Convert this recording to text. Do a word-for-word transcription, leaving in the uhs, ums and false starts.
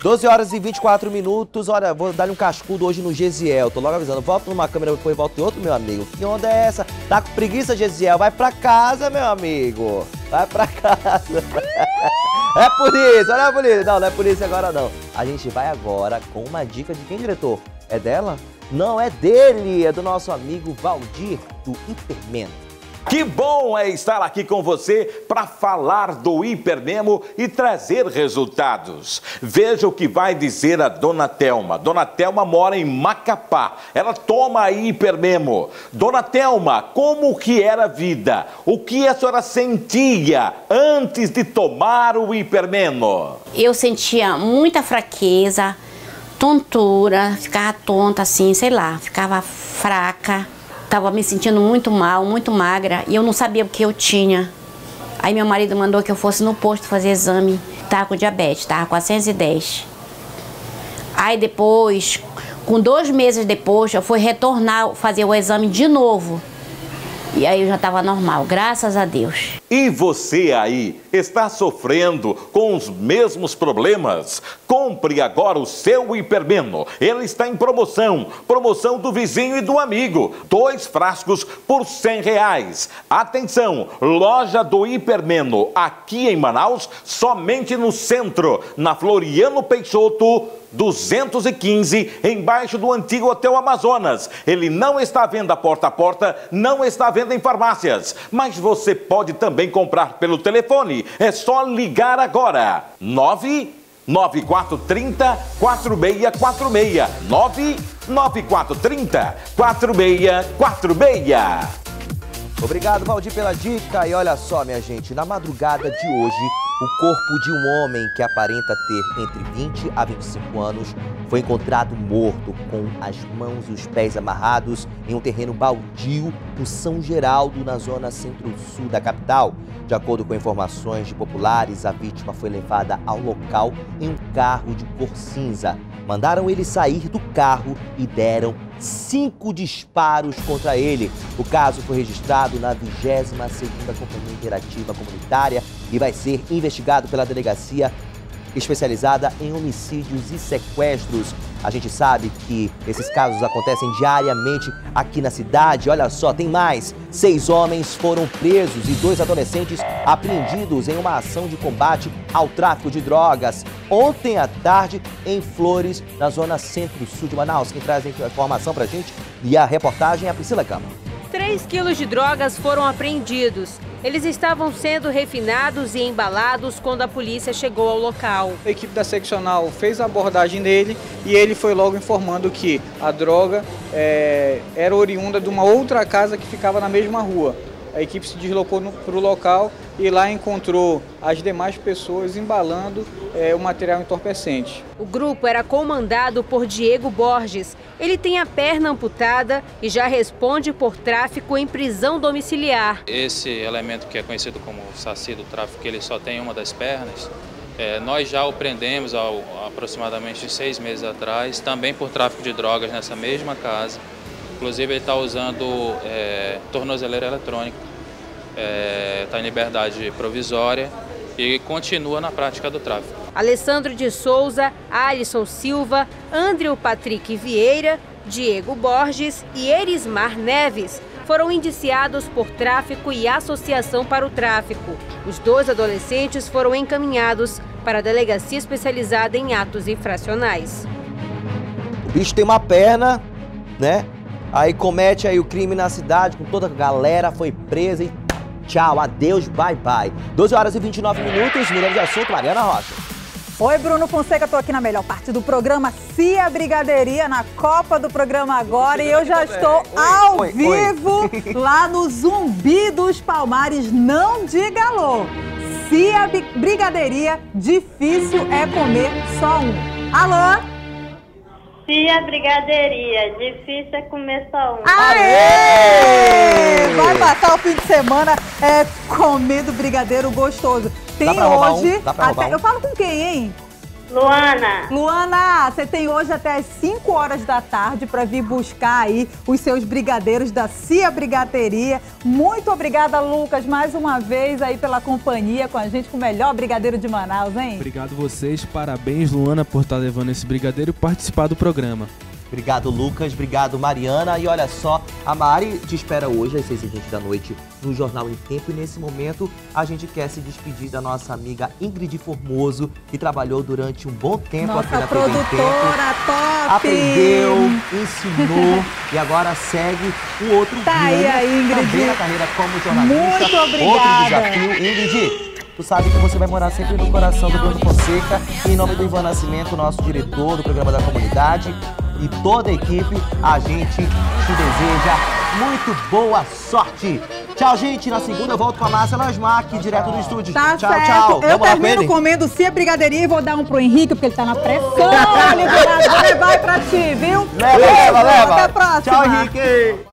doze horas e vinte e quatro minutos. Olha, vou dar-lhe um cascudo hoje no Gesiel. Tô logo avisando. Volta numa câmera, depois volta em outro, meu amigo. Que onda é essa? Tá com preguiça, Gesiel? Vai pra casa, meu amigo. Vai pra casa. É polícia, não é polícia. Não, não é polícia agora, não. A gente vai agora com uma dica de quem, diretor? É dela? Não, é dele. É do nosso amigo Valdir, do Hipermemo. Que bom é estar aqui com você para falar do Hipermemo e trazer resultados. Veja o que vai dizer a Dona Thelma. Dona Thelma mora em Macapá. Ela toma Hipermemo. Dona Thelma, como que era a vida? O que a senhora sentia antes de tomar o Hipermemo? Eu sentia muita fraqueza, tontura, ficava tonta assim, sei lá, ficava fraca. Tava me sentindo muito mal, muito magra, e eu não sabia o que eu tinha. Aí meu marido mandou que eu fosse no posto fazer exame. Tava com diabetes, tava quatrocentos e dez. Aí depois, com dois meses depois, eu fui retornar, fazer o exame de novo. E aí eu já estava normal, graças a Deus. E você aí, está sofrendo com os mesmos problemas? Compre agora o seu Hipermemo. Ele está em promoção. Promoção do vizinho e do amigo. Dois frascos por cem reais. Atenção, loja do Hipermemo aqui em Manaus, somente no centro, na Floriano Peixoto, duzentos e quinze, embaixo do antigo Hotel Amazonas. Ele não está à venda porta a porta, não está à venda em farmácias, mas você pode também comprar pelo telefone. É só ligar agora. nove nove quatro três zero quatro seis quatro seis. nove nove quatro três zero quatro seis quatro seis. Obrigado, Valdir, pela dica. E olha só, minha gente, na madrugada de hoje, o corpo de um homem que aparenta ter entre vinte a vinte e cinco anos foi encontrado morto, com as mãos e os pés amarrados em um terreno baldio no São Geraldo, na zona centro-sul da capital. De acordo com informações de populares, a vítima foi levada ao local em um carro de cor cinza. Mandaram ele sair do carro e deram cinco disparos contra ele. O caso foi registrado na vigésima segunda Companhia Interativa Comunitária e vai ser investigado pela Delegacia Especializada em Homicídios e Sequestros. A gente sabe que esses casos acontecem diariamente aqui na cidade. Olha só, tem mais. Seis homens foram presos e dois adolescentes apreendidos em uma ação de combate ao tráfico de drogas ontem à tarde em Flores, na zona centro-sul de Manaus. Quem traz a informação pra gente e a reportagem é a Priscila Cama. três quilos de drogas foram apreendidos. Eles estavam sendo refinados e embalados quando a polícia chegou ao local. A equipe da seccional fez a abordagem dele e ele foi logo informando que a droga é, era oriunda de uma outra casa que ficava na mesma rua. A equipe se deslocou para o local e lá encontrou as demais pessoas embalando é, o material entorpecente. O grupo era comandado por Diego Borges. Ele tem a perna amputada e já responde por tráfico em prisão domiciliar. Esse elemento que é conhecido como saci do tráfico, ele só tem uma das pernas, é, nós já o prendemos há aproximadamente seis meses atrás, também por tráfico de drogas nessa mesma casa. Inclusive ele está usando é, tornozeleira eletrônica, está é, em liberdade provisória e continua na prática do tráfico. Alessandro de Souza, Alisson Silva, Andrew Patrick Vieira, Diego Borges e Erismar Neves foram indiciados por tráfico e associação para o tráfico. Os dois adolescentes foram encaminhados para a Delegacia Especializada em Atos Infracionais. O bicho tem uma perna, né? Aí comete aí o crime na cidade, com toda a galera, foi presa e tchau, adeus, bye bye. doze horas e vinte e nove minutos, mudando de assunto, Mariana Rocha. Oi, Bruno Fonseca, tô aqui na melhor parte do programa, Cia Brigadeiria, na Copa do Programa Agora, e eu já estou ao oi, vivo oi. lá no Zumbi dos Palmares, não diga alô. Cia Brigadeiria, difícil é comer só um. Alô? Cia Brigadeiria, difícil é comer só um. Aê! Vai passar o fim de semana é, comendo brigadeiro gostoso. Tem Dá pra roubar hoje. Um? Dá pra roubar até, um? Eu falo com quem, hein? Luana. Luana, você tem hoje até as cinco horas da tarde para vir buscar aí os seus brigadeiros da Cia Brigaderia. Muito obrigada, Lucas, mais uma vez aí pela companhia com a gente, com o melhor brigadeiro de Manaus, hein? Obrigado vocês, parabéns, Luana, por estar levando esse brigadeiro e participar do programa. Obrigado, Lucas. Obrigado, Mariana. E olha só, a Mari te espera hoje às seis e vinte da noite no Jornal em Tempo. E nesse momento, a gente quer se despedir da nossa amiga Ingrid Formoso, que trabalhou durante um bom tempo nossa aqui na T V em Tempo. produtora top! Aprendeu, ensinou e agora segue um outro Tá rumo aí a Ingrid. também na carreira como jornalista. Muito obrigada. Outro desafio. Ingrid, tu sabe que você vai morar sempre no coração do Bruno Fonseca. E em nome do Ivan Nascimento, nosso diretor do programa da comunidade, e toda a equipe, a gente te deseja muito boa sorte. Tchau, gente. Na segunda eu volto com a Márcia Lasmark, direto do estúdio. Tá tchau, certo. tchau. Eu Vamos lá com termino ele? comendo Cia Brigadeiria e vou dar um pro Henrique, porque ele tá na pressão. Liberado, vai pra ti, viu? Leva, leva, leva. Até a próxima. Tchau, Henrique.